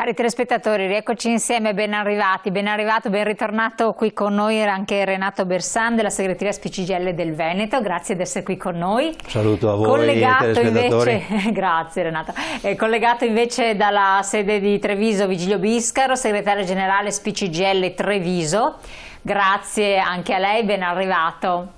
Cari telespettatori, rieccoci insieme, ben arrivati, ben arrivato, ben ritornato qui con noi anche Renato Bersan della segreteria SPCGIL del Veneto, grazie di essere qui con noi. Saluto a voi collegato telespettatori. Invece, grazie Renato, collegato invece dalla sede di Treviso Vigilio Biscaro, segretario generale SPCGIL Treviso, grazie anche a lei, ben arrivato.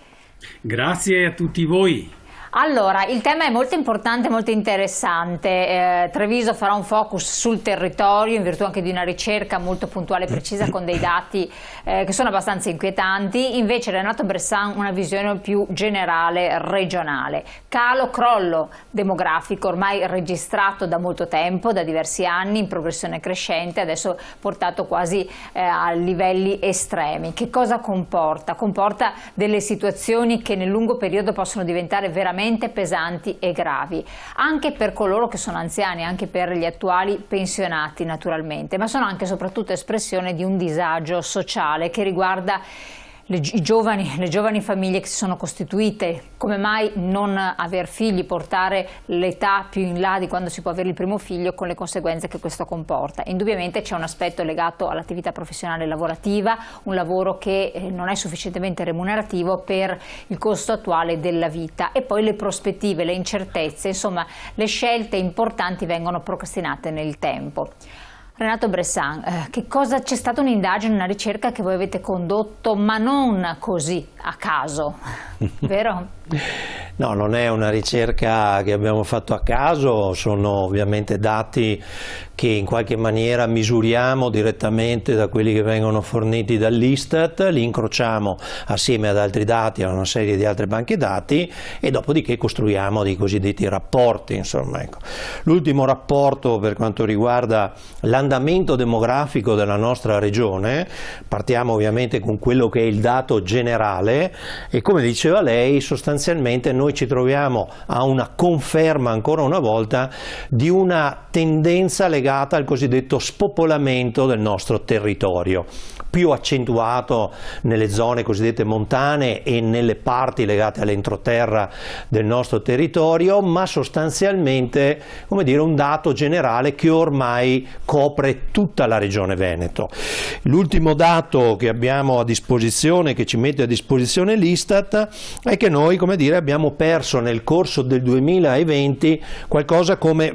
Grazie a tutti voi. Allora, il tema è molto importante, molto interessante. Treviso farà un focus sul territorio in virtù anche di una ricerca molto puntuale e precisa con dei dati che sono abbastanza inquietanti. Invece Renato Bersan una visione più generale, regionale. Calo, crollo demografico ormai registrato da molto tempo, da diversi anni, in progressione crescente, adesso portato quasi a livelli estremi. Che cosa comporta? Comporta delle situazioni che nel lungo periodo possono diventare veramente pesanti e gravi, anche per coloro che sono anziani, anche per gli attuali pensionati naturalmente, ma sono anche e soprattutto espressione di un disagio sociale che riguarda le giovani famiglie che si sono costituite. Come mai non aver figli, portare l'età più in là di quando si può avere il primo figlio, con le conseguenze che questo comporta? Indubbiamente c'è un aspetto legato all'attività professionale lavorativa, un lavoro che non è sufficientemente remunerativo per il costo attuale della vita, e poi le prospettive, le incertezze, insomma le scelte importanti vengono procrastinate nel tempo. Renato Bersan, che cosa c'è stata un'indagine, una ricerca che voi avete condotto, ma non così a caso, vero? No, non è una ricerca che abbiamo fatto a caso, sono ovviamente dati che in qualche maniera misuriamo direttamente da quelli che vengono forniti dall'Istat, li incrociamo assieme ad altri dati, a una serie di altre banche dati, e dopodiché costruiamo dei cosiddetti rapporti. Insomma, ecco. L'ultimo rapporto per quanto riguarda l'andamento demografico della nostra regione, partiamo ovviamente con quello che è il dato generale, e come diceva lei, sostanzialmente noi ci troviamo a una conferma ancora una volta di una tendenza legata al cosiddetto spopolamento del nostro territorio, più accentuato nelle zone cosiddette montane e nelle parti legate all'entroterra del nostro territorio, ma sostanzialmente, come dire, un dato generale che ormai copre tutta la regione Veneto. L'ultimo dato che abbiamo a disposizione, che ci mette a disposizione l'Istat, è che noi, come dire, abbiamo perso nel corso del 2020 qualcosa come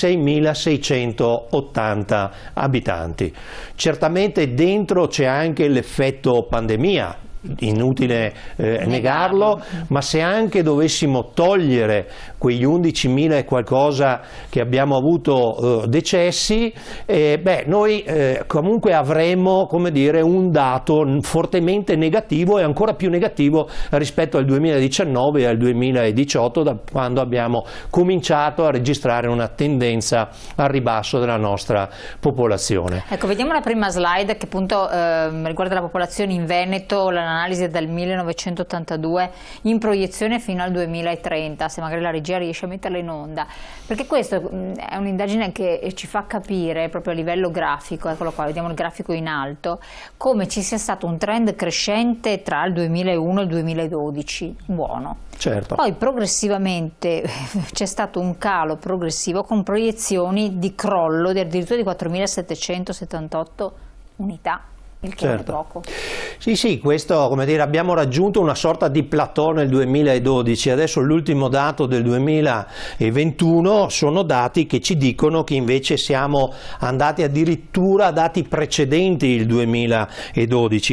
26.680 abitanti. Certamente dentro c'è anche l'effetto pandemia, inutile negarlo, ma se anche dovessimo togliere quegli 11.000 e qualcosa che abbiamo avuto decessi, noi comunque avremmo, come dire, un dato fortemente negativo, e ancora più negativo rispetto al 2019 e al 2018, da quando abbiamo cominciato a registrare una tendenza al ribasso della nostra popolazione. Ecco, vediamo la prima slide che appunto riguarda la popolazione in Veneto. L'analisi è dal 1982 in proiezione fino al 2030, se magari la regia riesce a metterla in onda, perché questa è un'indagine che ci fa capire proprio a livello grafico, eccolo qua, vediamo il grafico in alto, come ci sia stato un trend crescente tra il 2001 e il 2012, buono. Certo. Poi progressivamente c'è stato un calo progressivo con proiezioni di crollo di addirittura di 4.778 unità. Il che certo. È poco. Sì, questo, come dire, abbiamo raggiunto una sorta di plateau nel 2012, adesso l'ultimo dato del 2021 sono dati che ci dicono che invece siamo andati addirittura a dati precedenti il 2012,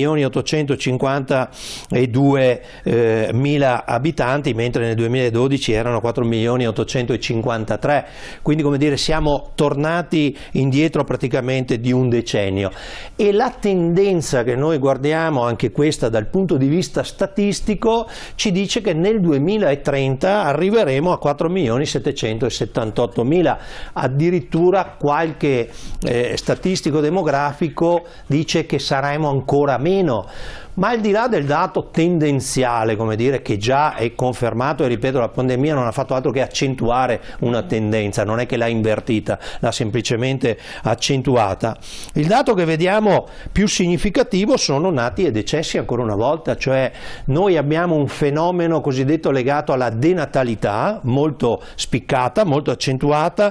4.852.000 abitanti, mentre nel 2012 erano 4.853.000, quindi, come dire, siamo tornati indietro praticamente di un decennio. E la tendenza che noi guardiamo, anche questa dal punto di vista statistico, ci dice che nel 2030 arriveremo a 4.778.000, addirittura qualche statistico demografico dice che saremo ancora meno. Ma al di là del dato tendenziale, come dire, che già è confermato, e ripeto, la pandemia non ha fatto altro che accentuare una tendenza, non è che l'ha invertita, l'ha semplicemente accentuata. Il dato che vediamo più significativo sono nati e decessi ancora una volta, cioè noi abbiamo un fenomeno cosiddetto legato alla denatalità, molto spiccata, molto accentuata,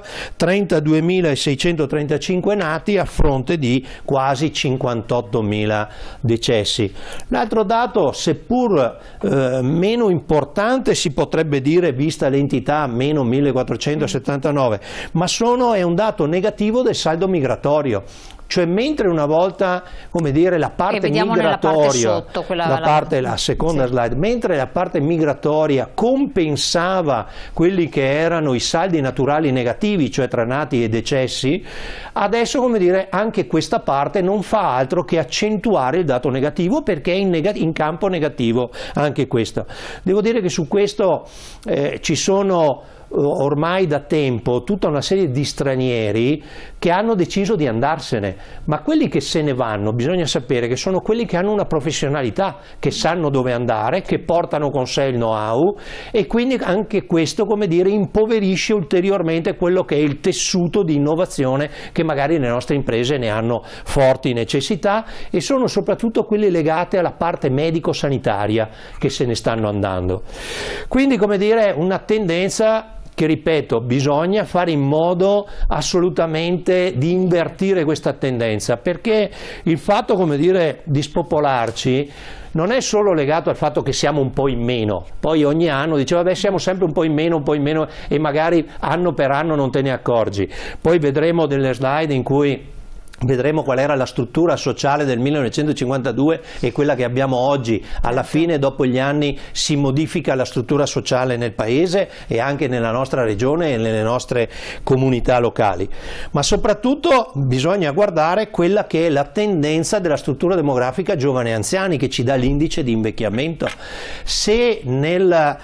32.635 nati a fronte di quasi 58.000 decessi. L'altro dato, seppur meno importante, si potrebbe dire, vista l'entità, meno 1.479, ma è un dato negativo del saldo migratorio. Cioè mentre una volta, come dire, la parte migratoria, la seconda slide, mentre la parte migratoria compensava quelli che erano i saldi naturali negativi, cioè tra nati e decessi, adesso, come dire, anche questa parte non fa altro che accentuare il dato negativo, perché è in campo negativo anche questo. Devo dire che su questo ci sono ormai da tempo tutta una serie di stranieri che hanno deciso di andarsene, ma quelli che se ne vanno bisogna sapere che sono quelli che hanno una professionalità, che sanno dove andare, che portano con sé il know-how, e quindi anche questo, come dire, impoverisce ulteriormente quello che è il tessuto di innovazione che magari le nostre imprese ne hanno forti necessità, e sono soprattutto quelli legati alla parte medico-sanitaria che se ne stanno andando. Quindi, come dire, una tendenza che, ripeto, bisogna fare in modo assolutamente di invertire questa tendenza, perché il fatto, come dire, di spopolarci non è solo legato al fatto che siamo un po' in meno, poi ogni anno dice vabbè siamo sempre un po' in meno e magari anno per anno non te ne accorgi. Poi vedremo delle slide in cui vedremo qual era la struttura sociale del 1952 e quella che abbiamo oggi. Alla fine, dopo gli anni, si modifica la struttura sociale nel paese e anche nella nostra regione e nelle nostre comunità locali. Ma soprattutto bisogna guardare quella che è la tendenza della struttura demografica giovani e anziani, che ci dà l'indice di invecchiamento. Se nel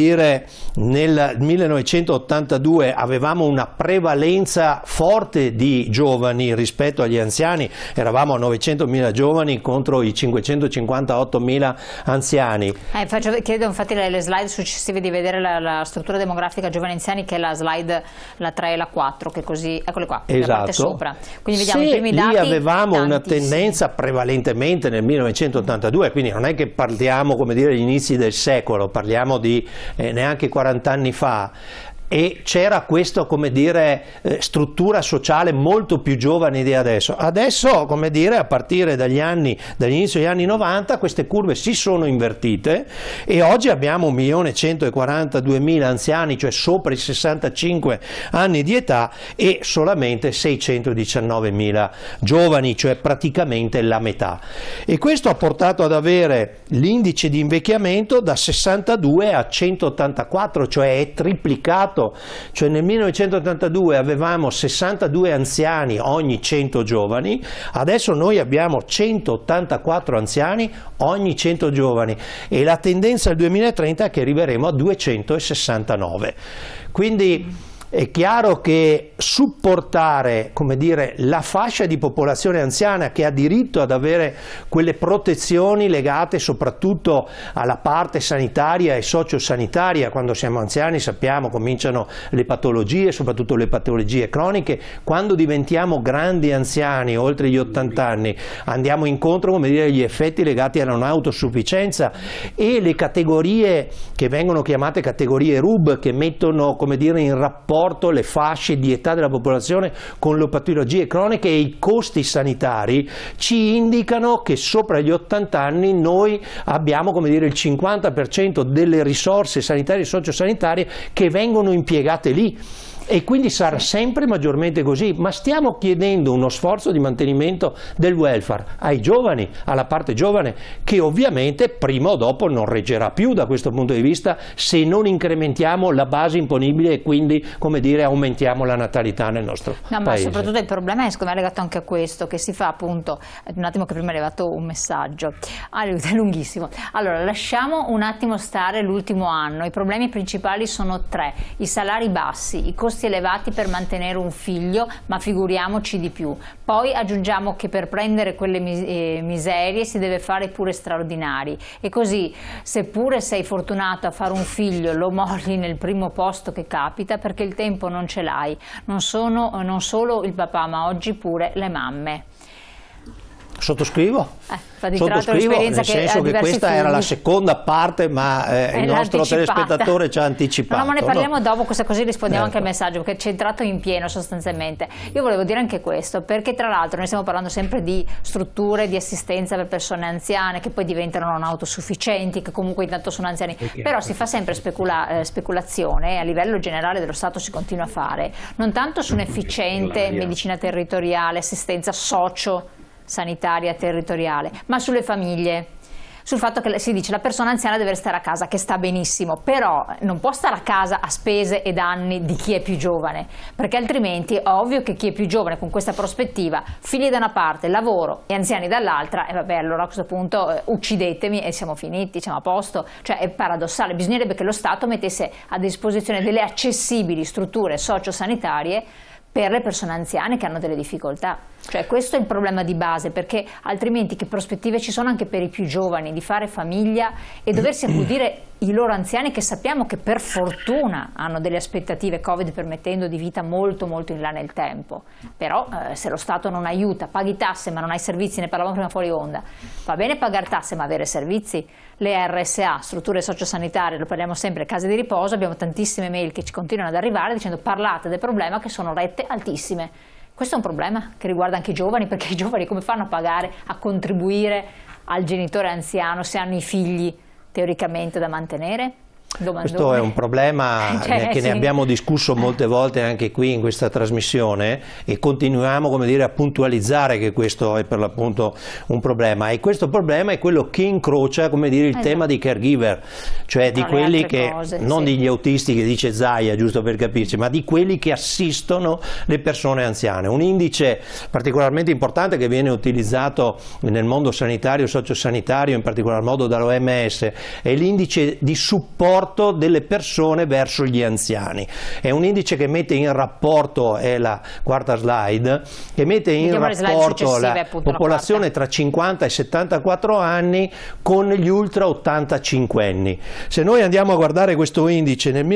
1982 avevamo una prevalenza forte di giovani rispetto agli anziani, eravamo a 900.000 giovani contro i 558.000 anziani. Chiedo infatti le slide successive di vedere la struttura demografica giovani e anziani, che è la slide la 3 e la 4, che così, eccole qua, esatto, la parte sopra. Quindi vediamo i primi dati. Lì avevamo una tendenza prevalentemente nel 1982, quindi non è che parliamo, come dire, agli inizi del secolo, parliamo di neanche 40 anni fa. E c'era questa, come dire, struttura sociale molto più giovane di adesso. Adesso, come dire, a partire dall'inizio degli anni 90, queste curve si sono invertite e oggi abbiamo 1.142.000 anziani, cioè sopra i 65 anni di età, e solamente 619.000 giovani, cioè praticamente la metà. E questo ha portato ad avere l'indice di invecchiamento da 62 a 184, cioè è triplicato. Cioè nel 1982 avevamo 62 anziani ogni 100 giovani, adesso noi abbiamo 184 anziani ogni 100 giovani, e la tendenza al 2030 è che arriveremo a 269. Quindi è chiaro che supportare, come dire, la fascia di popolazione anziana che ha diritto ad avere quelle protezioni legate soprattutto alla parte sanitaria e sociosanitaria. Quando siamo anziani, sappiamo, cominciano le patologie, soprattutto le patologie croniche. Quando diventiamo grandi anziani, oltre gli 80 anni, andiamo incontro, come dire, agli effetti legati alla non autosufficienza, e le categorie che vengono chiamate categorie RUB, che mettono, come dire, in rapporto le fasce di età della popolazione con le patologie croniche e i costi sanitari, ci indicano che sopra gli 80 anni noi abbiamo, come dire, il 50% delle risorse sanitarie e sociosanitarie che vengono impiegate lì. E quindi sarà sempre maggiormente così, ma stiamo chiedendo uno sforzo di mantenimento del welfare ai giovani, alla parte giovane, che ovviamente prima o dopo non reggerà più da questo punto di vista se non incrementiamo la base imponibile e quindi, come dire, aumentiamo la natalità nel nostro paese. Ma soprattutto il problema è, secondo me, legato anche a questo, che si fa appunto, un attimo che prima è arrivato un messaggio, è lunghissimo. Allora, lasciamo un attimo stare l'ultimo anno, i problemi principali sono tre: i salari bassi, i costi costi elevati per mantenere un figlio, ma figuriamoci di più. Poi aggiungiamo che per prendere quelle miserie si deve fare pure straordinari, e così seppure sei fortunato a fare un figlio lo molli nel primo posto che capita, perché il tempo non ce l'hai, non solo il papà ma oggi pure le mamme. Sottoscrivo, sottoscrivo, nel senso che questa era la seconda parte, ma il nostro telespettatore ci ha anticipato. No, ma ne parliamo dopo, questa così rispondiamo anche al messaggio, perché c'è entrato in pieno sostanzialmente. Io volevo dire anche questo, perché tra l'altro noi stiamo parlando sempre di strutture di assistenza per persone anziane che poi diventano non autosufficienti, che comunque intanto sono anziani, però si fa sempre speculazione, e a livello generale dello Stato si continua a fare, non tanto su un'efficiente medicina territoriale, assistenza sanitaria territoriale, ma sulle famiglie, sul fatto che si dice la persona anziana deve stare a casa, che sta benissimo, però non può stare a casa a spese e danni di chi è più giovane, perché altrimenti è ovvio che chi è più giovane con questa prospettiva, figli da una parte, lavoro e anziani dall'altra, e vabbè, allora a questo punto uccidetemi e siamo finiti, siamo a posto. Cioè è paradossale, bisognerebbe che lo Stato mettesse a disposizione delle accessibili strutture sociosanitarie per le persone anziane che hanno delle difficoltà. Cioè questo è il problema di base, perché altrimenti che prospettive ci sono anche per i più giovani di fare famiglia e doversi accudire i loro anziani, che sappiamo che per fortuna hanno delle aspettative, Covid permettendo, di vita molto molto in là nel tempo. Però se lo Stato non aiuta, paghi tasse ma non hai servizi, ne parlavamo prima fuori onda, va bene pagare tasse ma avere servizi? Le RSA, strutture sociosanitarie, lo parliamo sempre, case di riposo, abbiamo tantissime mail che ci continuano ad arrivare dicendo parlate del problema che sono rette altissime. Questo è un problema che riguarda anche i giovani, perché i giovani come fanno a pagare, a contribuire al genitore anziano se hanno i figli teoricamente da mantenere? Domandone. Questo è un problema che ne abbiamo discusso molte volte anche qui in questa trasmissione, e continuiamo, come dire, a puntualizzare che questo è per l'appunto un problema, e questo problema è quello che incrocia, come dire, il tema di caregiver, cioè di quelli che, non degli autisti che dice Zaia, giusto per capirci, ma di quelli che assistono le persone anziane. Un indice particolarmente importante che viene utilizzato nel mondo sanitario e sociosanitario, in particolar modo dall'OMS, è l'indice di supporto delle persone verso gli anziani. È un indice che mette in rapporto, è la quarta slide, che mette in rapporto la popolazione tra 50 e 74 anni con gli ultra 85 anni. Se noi andiamo a guardare questo indice, nel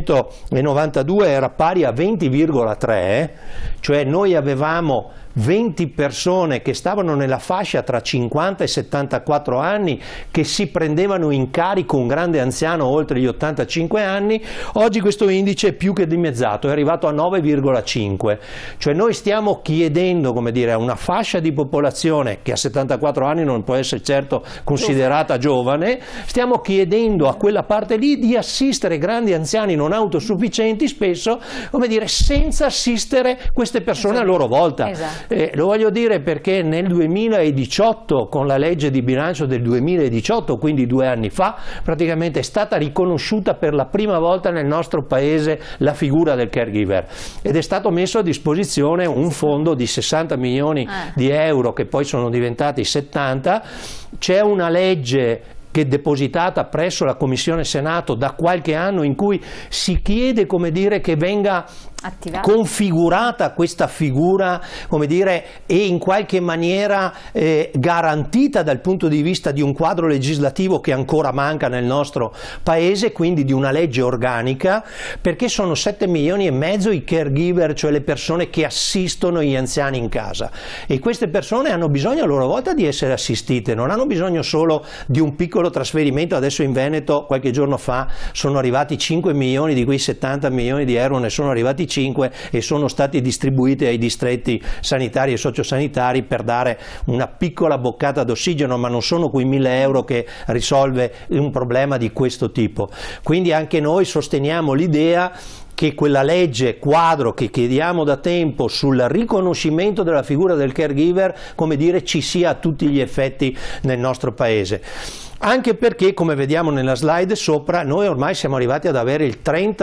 1992 era pari a 20,3, cioè noi avevamo 20 persone che stavano nella fascia tra 50 e 74 anni che si prendevano in carico un grande anziano oltre gli 85 anni. Oggi questo indice è più che dimezzato, è arrivato a 9,5, cioè noi stiamo chiedendo, come dire, a una fascia di popolazione che a 74 anni non può essere certo considerata giovane, stiamo chiedendo a quella parte lì di assistere grandi anziani non autosufficienti, spesso, come dire, senza assistere queste persone a loro volta. Lo voglio dire perché nel 2018, con la legge di bilancio del 2018, quindi 2 anni fa, praticamente è stata riconosciuta per la prima volta nel nostro paese la figura del caregiver, ed è stato messo a disposizione un fondo di 60 milioni di euro che poi sono diventati 70. C'è una legge che è depositata presso la Commissione Senato da qualche anno, in cui si chiede, come dire, che venga configurata questa figura, come dire, e in qualche maniera garantita dal punto di vista di un quadro legislativo che ancora manca nel nostro paese, quindi di una legge organica, perché sono 7 milioni e mezzo i caregiver, cioè le persone che assistono gli anziani in casa, e queste persone hanno bisogno a loro volta di essere assistite, non hanno bisogno solo di un piccolo trasferimento. Adesso in Veneto qualche giorno fa sono arrivati 5 milioni di quei 70 milioni di euro, ne sono arrivati 5 e sono stati distribuiti ai distretti sanitari e sociosanitari per dare una piccola boccata d'ossigeno, ma non sono quei 1.000 euro che risolve un problema di questo tipo. Quindi anche noi sosteniamo l'idea che quella legge quadro che chiediamo da tempo sul riconoscimento della figura del caregiver, come dire, ci sia a tutti gli effetti nel nostro paese. Anche perché, come vediamo nella slide sopra, noi ormai siamo arrivati ad avere il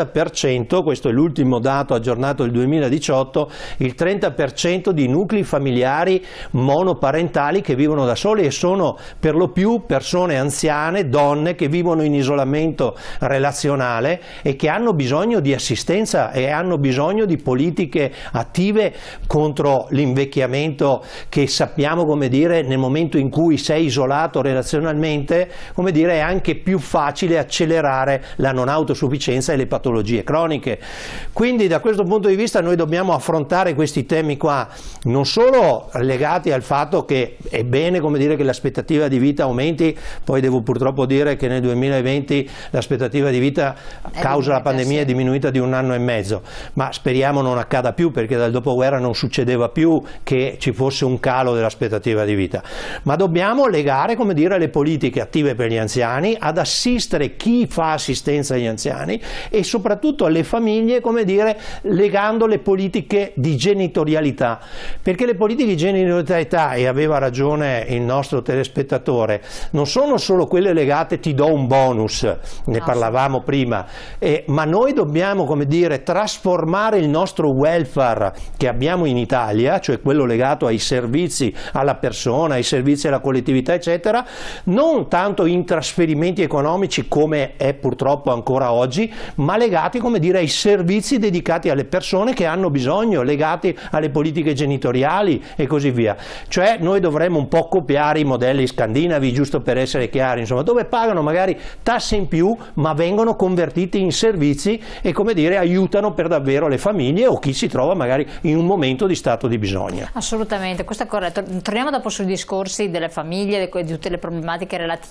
30%, questo è l'ultimo dato aggiornato del 2018, il 30% di nuclei familiari monoparentali che vivono da soli, e sono per lo più persone anziane, donne che vivono in isolamento relazionale e che hanno bisogno di assistenza e hanno bisogno di politiche attive contro l'invecchiamento, che sappiamo, come dire, nel momento in cui sei isolato relazionalmente, come dire, è anche più facile accelerare la non autosufficienza e le patologie croniche. Quindi da questo punto di vista noi dobbiamo affrontare questi temi qua, non solo legati al fatto che è bene, come dire, che l'aspettativa di vita aumenti. Poi devo purtroppo dire che nel 2020 l'aspettativa di vita a causa della pandemia è diminuita di 1 anno e mezzo, ma speriamo non accada più, perché dal dopoguerra non succedeva più che ci fosse un calo dell'aspettativa di vita. Ma dobbiamo legare, come dire, le politiche attive per gli anziani, ad assistere chi fa assistenza agli anziani e soprattutto alle famiglie, come dire, legando le politiche di genitorialità, perché le politiche di genitorialità, e aveva ragione il nostro telespettatore, non sono solo quelle legate ti do un bonus, ne parlavamo prima, ma noi dobbiamo, come dire, trasformare il nostro welfare che abbiamo in Italia, cioè quello legato ai servizi alla persona, ai servizi alla collettività eccetera, non tanto in trasferimenti economici come è purtroppo ancora oggi, ma legati, come dire, ai servizi dedicati alle persone che hanno bisogno, legati alle politiche genitoriali e così via. Cioè noi dovremmo un po' copiare i modelli scandinavi, giusto per essere chiari, insomma, dove pagano magari tasse in più ma vengono convertiti in servizi e, come dire, aiutano per davvero le famiglie o chi si trova magari in un momento di stato di bisogno. Assolutamente, questo è corretto. Torniamo dopo sui discorsi delle famiglie, di tutte le problematiche relative.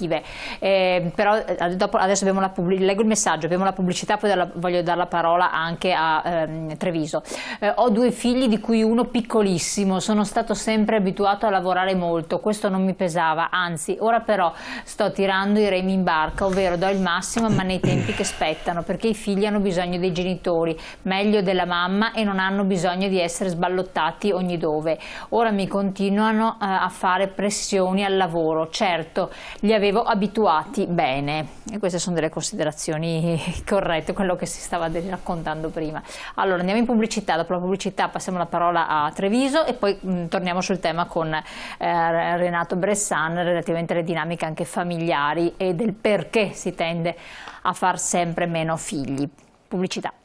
Però adesso abbiamo leggo il messaggio, abbiamo la pubblicità, poi voglio dare la parola anche a Treviso. Ho 2 figli, di cui uno piccolissimo, sono stato sempre abituato a lavorare molto, questo non mi pesava, anzi ora però sto tirando i remi in barca, ovvero do il massimo ma nei tempi che spettano, perché i figli hanno bisogno dei genitori, meglio della mamma, e non hanno bisogno di essere sballottati ogni dove. Ora mi continuano a fare pressioni al lavoro, certo li avevo abituati bene, e queste sono delle considerazioni corrette, quello che si stava raccontando prima. Allora andiamo in pubblicità, dopo la pubblicità passiamo la parola a Treviso e poi torniamo sul tema con Renato Bressan relativamente alle dinamiche anche familiari e del perché si tende a far sempre meno figli. Pubblicità.